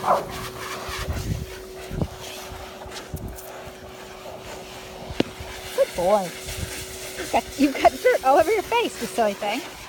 Good boy. You've got dirt all over your face, you silly thing.